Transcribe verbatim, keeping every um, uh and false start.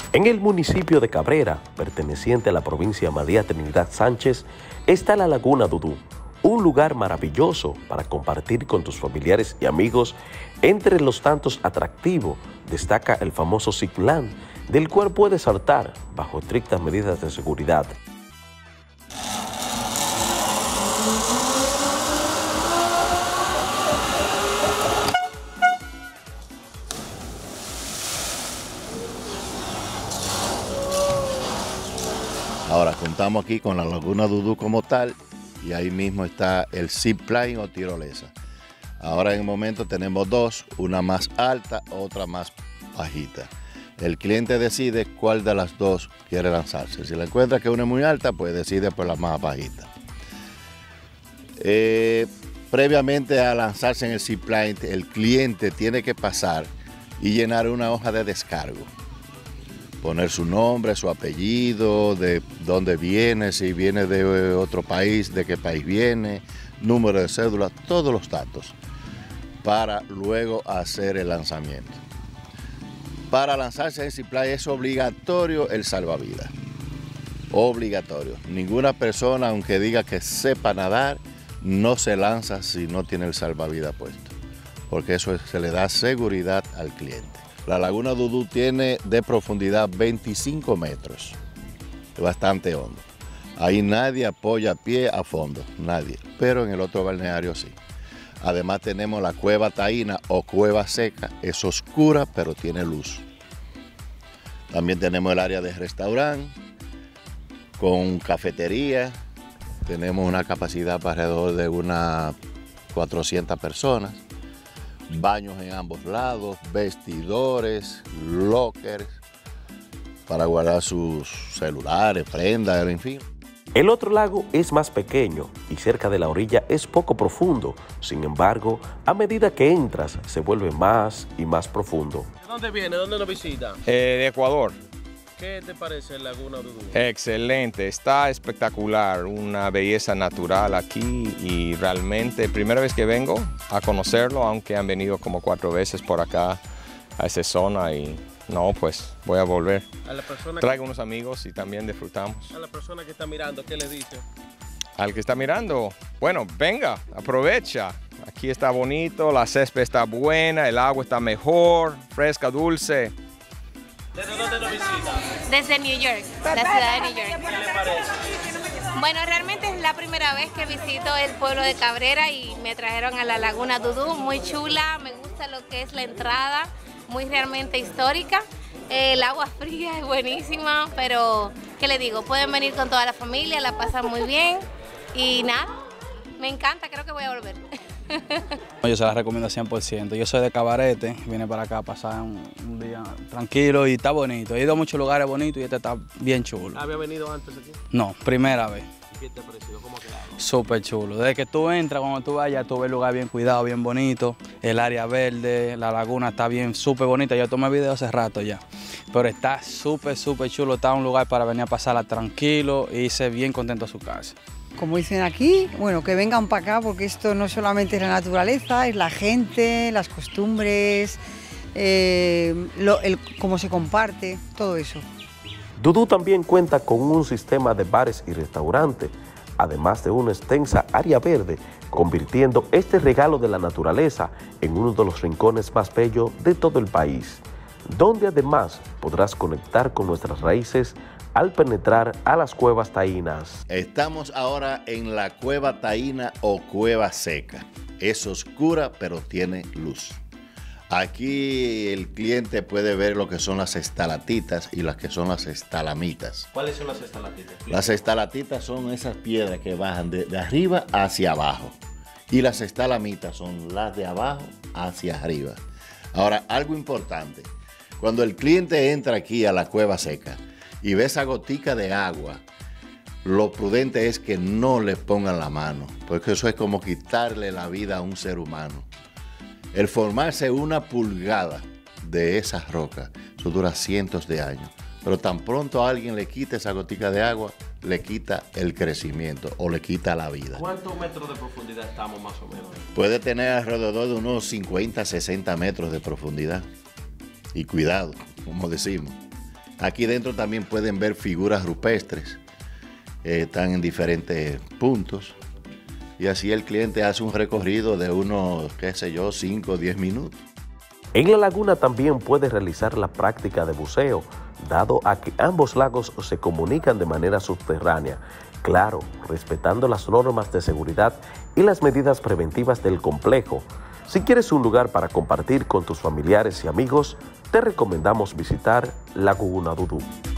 En el municipio de Cabrera, perteneciente a la provincia María Trinidad Sánchez, está la Laguna Dudú, un lugar maravilloso para compartir con tus familiares y amigos. Entre los tantos atractivos destaca el famoso Zipline, del cual puedes saltar bajo estrictas medidas de seguridad. Ahora contamos aquí con la Laguna Dudú como tal y ahí mismo está el Zipline o tirolesa. Ahora en el momento tenemos dos, una más alta, otra más bajita. El cliente decide cuál de las dos quiere lanzarse. Si le encuentra que una es muy alta, pues decide por la más bajita. Eh, previamente a lanzarse en el Zipline, el cliente tiene que pasar y llenar una hoja de descargo. Poner su nombre, su apellido, de dónde viene, si viene de otro país, de qué país viene, número de cédula, todos los datos, para luego hacer el lanzamiento. Para lanzarse en Zipline es obligatorio el salvavidas, obligatorio. Ninguna persona, aunque diga que sepa nadar, no se lanza si no tiene el salvavidas puesto, porque eso se le da seguridad al cliente. La Laguna Dudú tiene de profundidad veinticinco metros, bastante hondo. Ahí nadie apoya pie a fondo, nadie, pero en el otro balneario sí. Además tenemos la Cueva Taína o Cueva Seca, es oscura pero tiene luz. También tenemos el área de restaurante con cafetería, tenemos una capacidad para alrededor de unas cuatrocientas personas. Baños en ambos lados, vestidores, lockers para guardar sus celulares, prendas, en fin. El otro lago es más pequeño y cerca de la orilla es poco profundo. Sin embargo, a medida que entras, se vuelve más y más profundo. ¿De dónde viene? ¿Dónde nos visita? Eh, de Ecuador. ¿Qué te parece el Laguna Dudú? Excelente, está espectacular, una belleza natural aquí y realmente primera vez que vengo a conocerlo, aunque han venido como cuatro veces por acá a esa zona y no, pues voy a volver. A la persona Traigo que, unos amigos y también disfrutamos. A la persona que está mirando, ¿qué le dice? Al que está mirando, bueno, venga, aprovecha. Aquí está bonito, la césped está buena, el agua está mejor, fresca, dulce. ¿Desde dónde nos visita? Desde New York, la ciudad de New York. ¿Qué le parece? Bueno, realmente es la primera vez que visito el pueblo de Cabrera y me trajeron a la Laguna Dudú, muy chula, me gusta lo que es la entrada, muy realmente histórica. El agua fría es buenísima, pero ¿qué le digo? Pueden venir con toda la familia, la pasan muy bien y nada, me encanta, creo que voy a volver. Yo se la recomiendo cien por ciento. Yo soy de Cabarete, vine para acá a pasar un, un día tranquilo y está bonito. He ido a muchos lugares bonitos y este está bien chulo. ¿Había venido antes aquí? No, primera vez. ¿Y qué te ha parecido? ¿Cómo ha quedado? Súper chulo. Desde que tú entras, cuando tú vayas, tú ves el lugar bien cuidado, bien bonito. El área verde, la laguna está bien, súper bonita. Yo tomé video hace rato ya. Pero está súper, súper chulo. Está un lugar para venir a pasarla tranquilo y irse bien contento a su casa. Como dicen aquí, bueno, que vengan para acá porque esto no solamente es la naturaleza, es la gente, las costumbres, eh, lo, el, cómo se comparte, todo eso. Dudú también cuenta con un sistema de bares y restaurantes, además de una extensa área verde, convirtiendo este regalo de la naturaleza en uno de los rincones más bellos de todo el país, donde además podrás conectar con nuestras raíces al penetrar a las cuevas taínas. Estamos ahora en la Cueva Taína o Cueva Seca. Es oscura, pero tiene luz. Aquí el cliente puede ver lo que son las estalactitas y las que son las estalamitas. ¿Cuáles son las estalactitas? Las estalactitas son esas piedras que bajan de, de arriba hacia abajo. Y las estalamitas son las de abajo hacia arriba. Ahora, algo importante. Cuando el cliente entra aquí a la Cueva Seca y ve esa gotica de agua, lo prudente es que no le pongan la mano, porque eso es como quitarle la vida a un ser humano. El formarse una pulgada de esas rocas, eso dura cientos de años, pero tan pronto a alguien le quita esa gotica de agua, le quita el crecimiento o le quita la vida. ¿Cuántos metros de profundidad estamos más o menos? Puede tener alrededor de unos cincuenta, sesenta metros de profundidad. Y cuidado, como decimos. Aquí dentro también pueden ver figuras rupestres, eh, están en diferentes puntos. Y así el cliente hace un recorrido de unos, qué sé yo, cinco o diez minutos. En la laguna también puede realizar la práctica de buceo, dado a que ambos lagos se comunican de manera subterránea, claro, respetando las normas de seguridad y las medidas preventivas del complejo. Si quieres un lugar para compartir con tus familiares y amigos, te recomendamos visitar Laguna Dudú.